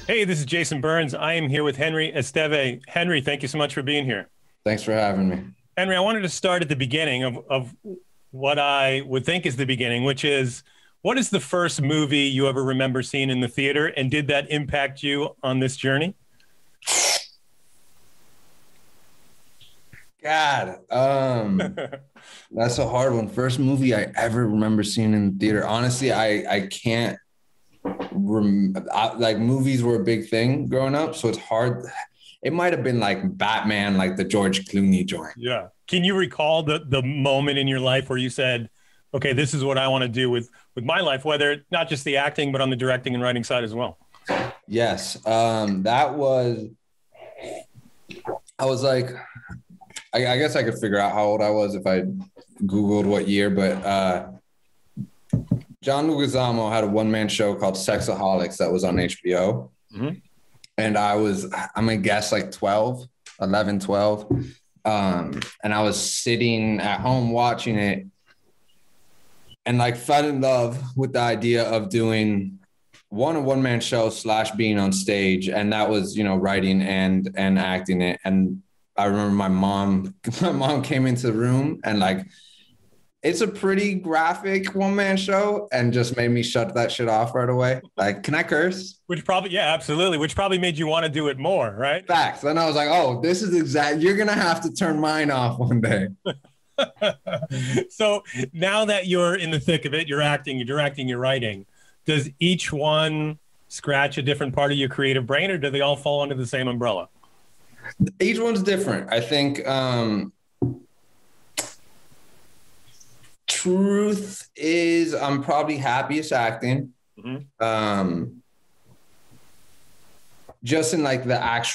Hey, this is Jason Burns. I am here with Henri Esteve. Henri, thank you so much for being here. Thanks for having me. Henri, I wanted to start at the beginning of what I would think is the beginning, which is, what is the first movie you ever remember seeing in the theater, and did that impact you on this journey? God, that's a hard one. First movie I ever remember seeing in the theater. Honestly, I can't like movies were a big thing growing up, so it's hard. It might have been like Batman, like the George Clooney joint. Yeah. Can you recall the moment in your life where you said, okay, this is what I want to do with my life, whether not just the acting, but on the directing and writing side as well? Yes. I was like, I guess I could figure out how old I was if I Googled what year, but John Leguizamo had a one-man show called Sexaholics that was on HBO. Mm-hmm. And I'm going to guess like 11, 12. And I was sitting at home watching it and like fell in love with the idea of doing a one-man show / being on stage. And that was, writing and acting it. And I remember my mom came into the room and like, it's a pretty graphic one-man show and just made me shut that shit off right away. Like, can I curse? Which probably, yeah, absolutely. Which probably made you want to do it more, right? Facts. Then I was like, oh, this is you're going to have to turn mine off one day. So now that you're in the thick of it, you're acting, you're directing, you're writing, does each one scratch a different part of your creative brain, or do they all fall under the same umbrella? Each one's different. I think, truth is I'm probably happiest acting. Mm-hmm. Just in like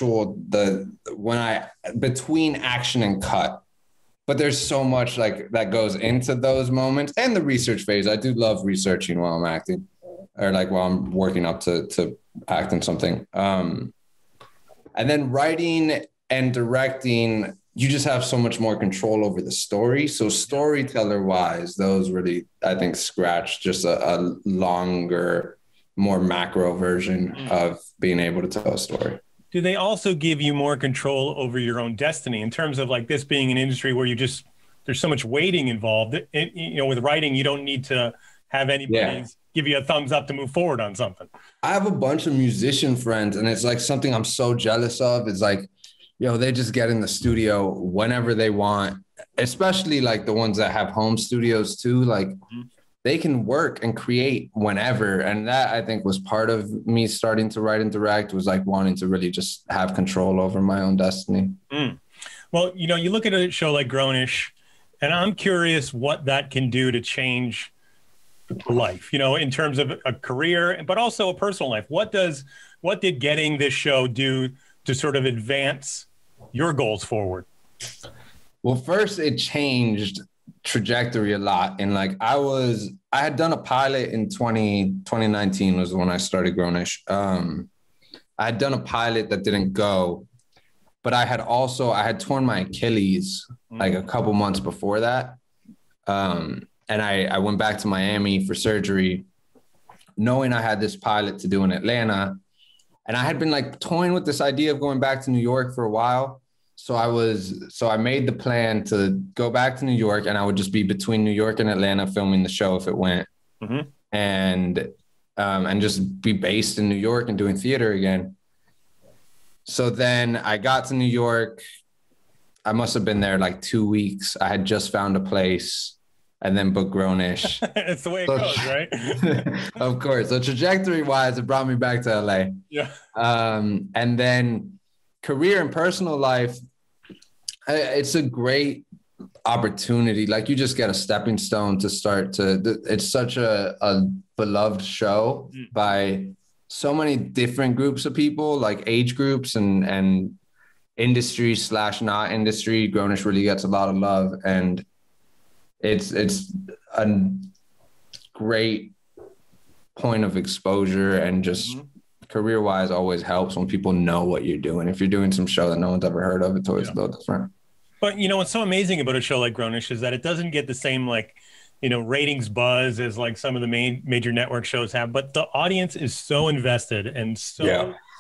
between action and cut, but there's so much like that goes into those moments, and the research phase. I do love researching while I'm acting, or like while I'm working up to acting something. And then writing and directing, you just have so much more control over the story. So storyteller wise, those really, I think, scratch just a longer, more macro version of being able to tell a story. Do they also give you more control over your own destiny in terms of like this being an industry where there's so much waiting involved? With writing, you don't need to have anybody give you a thumbs up to move forward on something. I have a bunch of musician friends, and it's like something I'm so jealous of. It's like, they just get in the studio whenever they want, especially like the ones that have home studios too. Like they can work and create whenever. And that, I think, was part of me starting to write and direct, was like wanting to really just have control over my own destiny. Mm. Well, you look at a show like Grownish, and I'm curious what that can do to change life, in terms of a career, but also a personal life. What did getting this show do to sort of advance your goals forward? Well, first it changed trajectory a lot. And like I had done a pilot in 2019 was when I started Grownish. I had done a pilot that didn't go, but I had torn my Achilles like a couple months before that. And I went back to Miami for surgery, knowing I had this pilot to do in Atlanta. And I had been like toying with this idea of going back to New York for a while. So I made the plan to go back to New York, and I would just be between New York and Atlanta filming the show if it went, and just be based in New York and doing theater again. So then I got to New York. I must have been there like 2 weeks. I had just found a place and then booked Grownish. It's the way it goes, right? Of course. So trajectory wise, it brought me back to LA. Yeah. And then career and personal life, it's a great opportunity. Like you just get a stepping stone to start it's such a beloved show by so many different groups of people, like age groups and industry / not industry. Grownish really gets a lot of love, and it's a great point of exposure, and just career-wise always helps when people know what you're doing. If you're doing some show that no one's ever heard of, it's always a little different. But, what's so amazing about a show like Grownish is that it doesn't get the same, ratings buzz as like some of the major network shows have, but the audience is so invested and so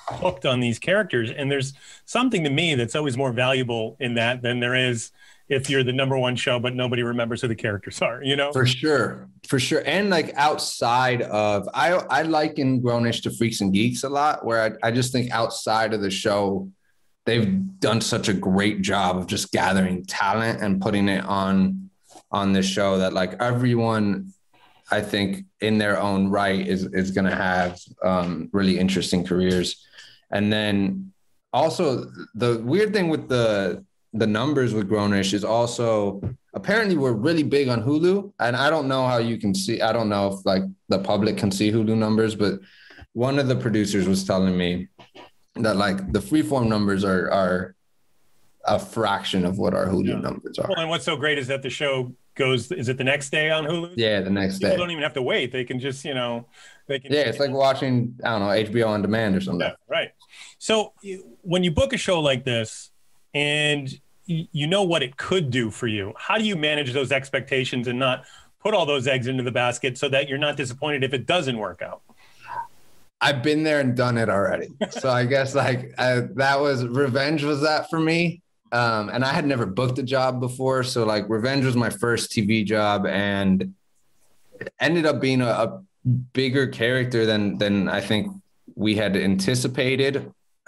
hooked on these characters. And there's something to me that's always more valuable in that than there is if you're the number one show, but nobody remembers who the characters are, you know? For sure. For sure. And like outside of, I liken Grownish to Freaks and Geeks a lot, where I just think outside of the show, they've done such a great job of just gathering talent and putting it on this show that like everyone, I think in their own right is going to have really interesting careers. And then also the weird thing with the numbers with Grownish is also apparently we're really big on Hulu. And I don't know how you can see, I don't know if like the public can see Hulu numbers, but one of the producers was telling me that like the Freeform numbers are a fraction of what our Hulu numbers are. Well, and what's so great is that the show goes, is it the next day on Hulu? Yeah, the next day. People don't even have to wait. They can just, you know, they can. Yeah, it's like watching, I don't know, HBO on demand or something. Yeah, right. So when you book a show like this and you know what it could do for you, how do you manage those expectations and not put all those eggs into the basket so that you're not disappointed if it doesn't work out? I've been there and done it already. So I guess like that was Revenge was that for me. And I had never booked a job before. So like Revenge was my first TV job and it ended up being a bigger character than I think we had anticipated.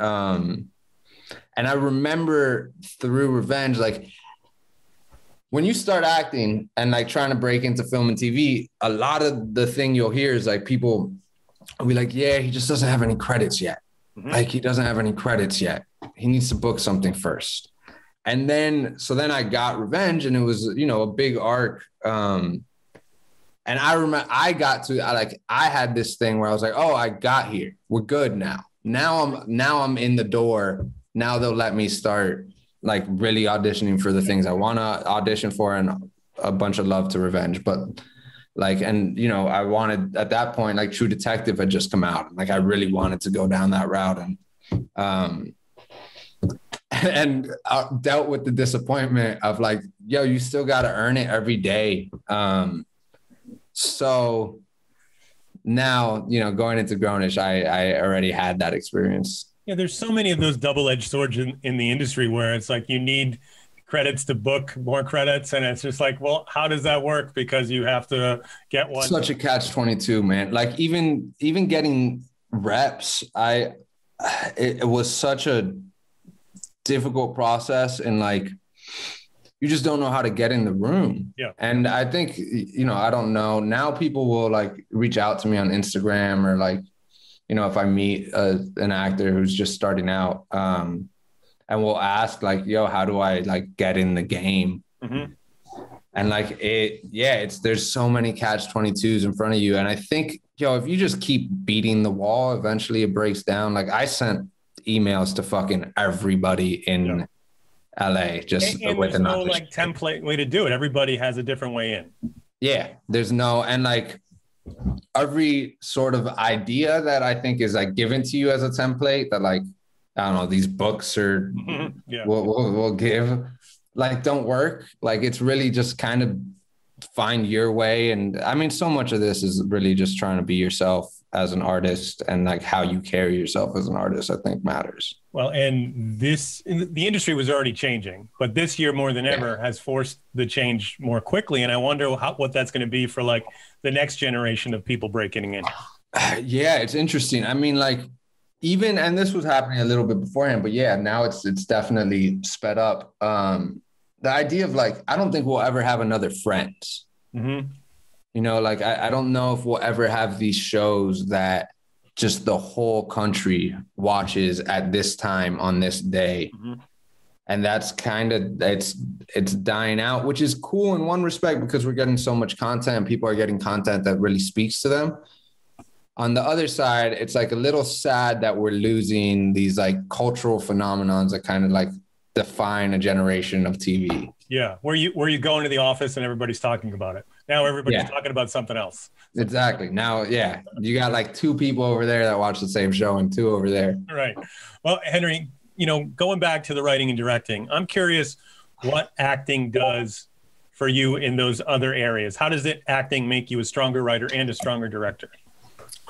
And I remember through Revenge, like when you start acting and like trying to break into film and TV, a lot of the thing you'll hear is like people will be like, yeah, he just doesn't have any credits yet. Mm-hmm. Like he doesn't have any credits yet. He needs to book something first. And then, so then I got Revenge and it was, you know, a big arc. And I remember I had this thing where I was like, oh, I got here. We're good now. Now I'm in the door. Now they'll let me start like really auditioning for the things I want to audition for, and a bunch of love to Revenge. But like, and you know, I wanted at that point, like True Detective had just come out. Like I really wanted to go down that route and dealt with the disappointment of like, yo, you still got to earn it every day. So now, you know, going into Grownish, I already had that experience. Yeah, there's so many of those double-edged swords in the industry where it's like you need credits to book more credits, and it's just like, well, how does that work? Because you have to get one. Such a catch-22, man. Like even getting reps, it was such a difficult process, and like you just don't know how to get in the room. Yeah. And I think, you know, I don't know. Now people will like reach out to me on Instagram or like, you know, if I meet an actor who's just starting out and we'll ask like, yo, how do I like get in the game? Mm-hmm. And like there's so many catch-22s in front of you. And I think, yo, if you just keep beating the wall, eventually it breaks down. Like I sent emails to fucking everybody in LA just and with there's no like template way to do it. Everybody has a different way in. Yeah, there's no, and like every sort of idea that I think is like given to you as a template that like, I don't know, these books or will give, like don't work. Like it's really just kind of find your way. And I mean, so much of this is really just trying to be yourself as an artist, and like how you carry yourself as an artist, I think matters. Well, and the industry was already changing, but this year more than ever has forced the change more quickly. And I wonder what that's going to be for like the next generation of people breaking in. Yeah, it's interesting. I mean, like even, and this was happening a little bit beforehand, but yeah, now it's definitely sped up. The idea of like, I don't think we'll ever have another Friends. Mm-hmm. You know, like I don't know if we'll ever have these shows that just the whole country watches at this time on this day. Mm-hmm. And that's kind of, it's dying out, which is cool in one respect because we're getting so much content. People are getting content that really speaks to them. On the other side, it's like a little sad that we're losing these like cultural phenomenons that kind of like define a generation of TV. Yeah. Where you go into the office and everybody's talking about it. Now everybody's talking about something else. Exactly. Now, yeah, you got like two people over there that watch the same show and two over there. Right. Well, Henry, you know, going back to the writing and directing, I'm curious what acting does for you in those other areas. How does acting make you a stronger writer and a stronger director?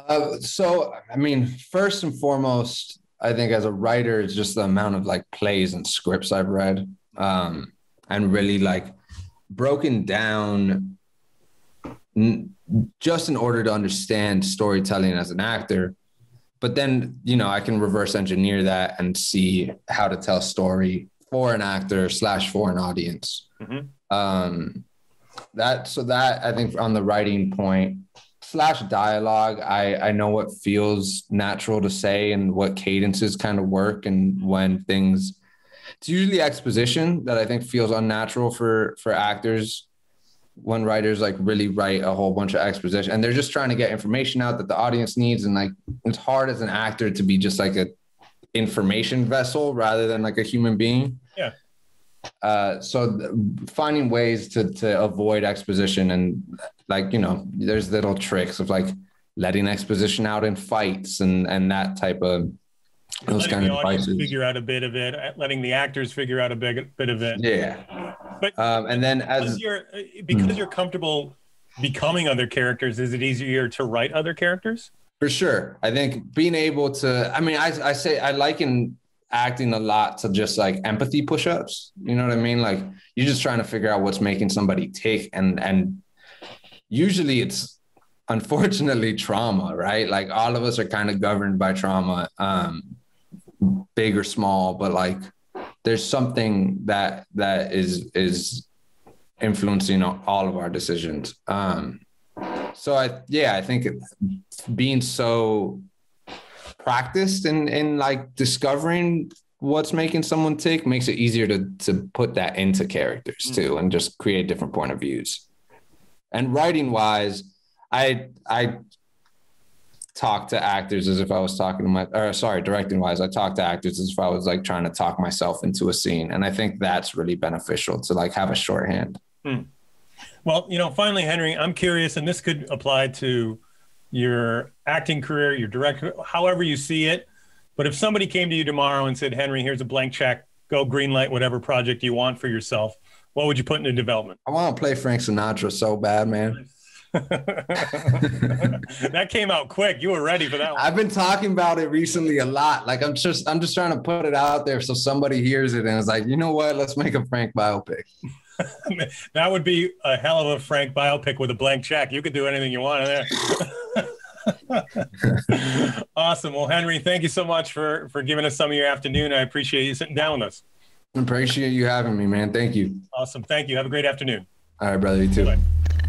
So, I mean, first and foremost, I think as a writer, it's just the amount of like plays and scripts I've read, and really like broken down just in order to understand storytelling as an actor. But then, you know, I can reverse engineer that and see how to tell a story for an actor / for an audience. Mm-hmm. That I think on the writing point / dialogue, I know what feels natural to say and what cadences kind of work, and when things, it's usually exposition that I think feels unnatural for actors, when writers like really write a whole bunch of exposition and they're just trying to get information out that the audience needs. And like, it's hard as an actor to be just like a information vessel rather than like a human being. Yeah. So finding ways to avoid exposition, and like, you know, there's little tricks of like letting exposition out in fights and that type of, those letting kind the of audience devices. figure out a bit of it, letting the actors figure out a bit of it. Yeah. But and then because you're comfortable becoming other characters, is it easier to write other characters? For sure. I think being able to, I mean, I say I liken acting a lot to just like empathy push-ups. You know what I mean? Like, you're just trying to figure out what's making somebody tick. And usually it's unfortunately trauma, right? Like, all of us are kind of governed by trauma, big or small, but like, there's something that is influencing all of our decisions. So I think being so practiced in like discovering what's making someone tick makes it easier to put that into characters too, and just create different point of views. And writing wise, I talk to actors as if I was talking to directing wise, I talk to actors as if I was like trying to talk myself into a scene. And I think that's really beneficial to like have a shorthand. Well, you know, finally, Henry, I'm curious, and this could apply to your acting career, your director, however you see it. But if somebody came to you tomorrow and said, Henry, here's a blank check, go greenlight whatever project you want for yourself, what would you put into development? I want to play Frank Sinatra so bad, man. That came out quick. You were ready for that one. I've been talking about it recently a lot. Like, I'm just trying to put it out there so somebody hears it and is like, you know what? Let's make a Frank biopic. That would be a hell of a Frank biopic with a blank check. You could do anything you want in there. Awesome. Well, Henry, thank you so much for giving us some of your afternoon. I appreciate you sitting down with us. Appreciate you having me, man. Thank you. Awesome. Thank you. Have a great afternoon. All right, brother. You too. Bye.